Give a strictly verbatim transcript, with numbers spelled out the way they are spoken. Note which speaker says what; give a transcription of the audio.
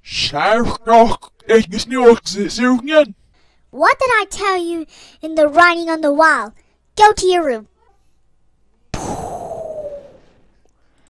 Speaker 1: Sag doch, ich muss nur suchen.
Speaker 2: What did I tell you in the writing on the wall? Go to your room.